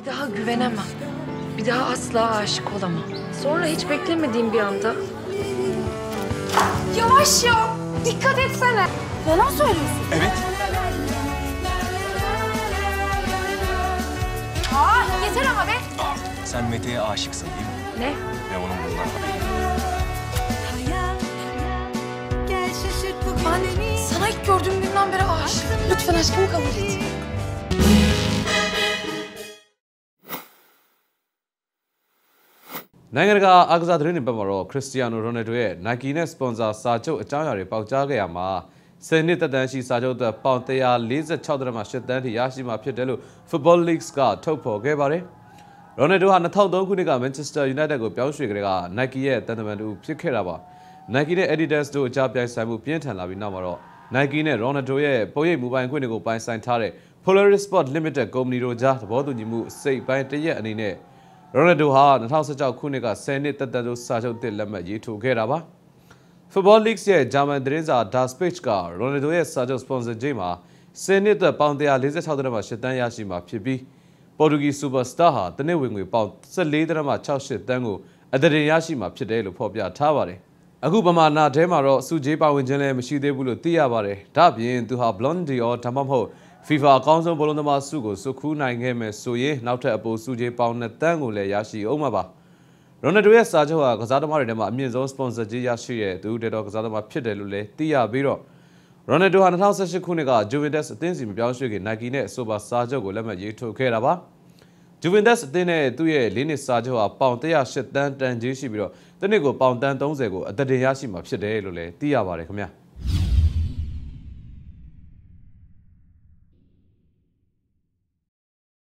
Bir daha güvenemem. Bir daha asla aşık olamam. Sonra hiç beklemediğim bir anda... Yavaş ya! Dikkat etsene! Yalan söylüyorsun. Evet. Yeter ama be! Sen Mete'ye aşıksın değil mi? Ne? Ve onun bundan haberi. Ben sana ilk gördüğüm günden beri aşığım. Lütfen aşkımı kabul et. နိုင်ငံတကာအားကစားသတင်းတွေဘက်မှာတော့ခရစ္စတီယာနိုရိုနယ်ဒိုရဲ့ Nike နဲ့ sponsor စာချုပ်အကြောင်းအရာတွေပေါက်ကြားခဲ့ရမှာ10နှစ်သက်တမ်းရှိစာချုပ်သက်ပေါင်146.8 တန်းထိရရှိမှာဖြစ်တယ်လို့ Football League ကထုတ်ဖော်ခဲ့ပါတယ်။ရိုနယ်ဒိုဟာ2003ခုနှစ်က Manchester United ကိုပြောင်းရွှေ့ကြတဲ့က Nike ရဲ့တန်တမန်တူဖြစ်ခဲ့တာပါ။ Nike နဲ့ Adidas တို့အကြားပြိုင်ဆိုင်မှုပြင်းထန်လာပြီးနောက်မှာတော့ Nike နဲ့ Ronaldo ရဲ့ပုံရိပ်မူပိုင်ခွင့်တွေကိုပိုင်ဆိုင်ထားတဲ့ Polaris Sport Limited ကုမ္ပဏီတို့ကြားသဘောတူညီမှုစိတ်ပိုင်းတရက်အနေနဲ့ရိုနယ်ဒိုဟာ2016ခုနှစ်က10နှစ်သက်တမ်းစာချုပ်တစ်လက်မှတ်ရေးထိုးခဲ့တာပါ။ Football League ရဲ့ဂျာမန်သတင်းစာ Der Spiegel ကရိုနယ်ဒိုရဲ့စာချုပ် sponsor ကြေးမှာ10နှစ်သက်ပေါင်146.8 တန်းရရှိမှာဖြစ်ပြီးပေါ်တူဂီစူပါစတာဟာတနစ်ဝင်ငွေပေါင်14.68 တန်းကိုအသရင်ရရှိမှာဖြစ်တယ်လို့ဖော်ပြထားပါတယ်။အခုပမာဏထဲမှာတော့စုကြေးပါဝင်ခြင်းလည်းမရှိသေးဘူးလို့သိရပါတယ်။ဒါ့အပြင်သူဟာ Ballon d'Or ဒါမှမဟုတ်FIFA အကောင်းဆုံးဘောလုံးသမားဆုကိုစုခူးနိုင်ခဲ့မယ်ဆိုရင်နောက်ထပ်အပိုစုကြေးပေါင်2တန်းကိုလည်းရရှိအောင်မှာပါ။ရိုနယ်ဒိုရဲ့စာချုပ်ဟာကစားသမားတွေထဲမှာအမြင့်ဆုံး sponsor ကြေးရရှိတဲ့သူတေတော်ကစားသမားဖြစ်တယ်လို့လည်းသိရပြီးတော့ရိုနယ်ဒိုဟာ2018ခုနှစ်က Juventus အသင်းစီမပြောင်းရွှေ့ခင် Nike နဲ့ဆိုပါစာချုပ်ကိုလက်မှတ်ရေးထိုးခဲ့တာပါ။ Juventus အသင်းနဲ့သူ့ရဲ့၄နှစ်စာချုပ်ဟာပေါင်108တန်းတန်ကြေးရှိပြီးတော့တစ်နှစ်ကိုပေါင်တန်း30ကိုအသရင်ရရှိမှာဖြစ်တယ်လို့လည်းသိရပါတယ်ခင်ဗျာ။